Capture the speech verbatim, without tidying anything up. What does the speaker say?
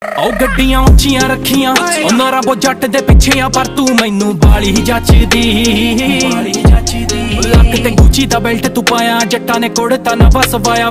ओ गड्डियां उच्चियां रखियां उन्हां रबो जट दे पिछे आ पर तू मैनू बाली ही जचदी लक ते गुची दा बेल्ट तू पाया जट्टा ने कुड़ता नवा सवाया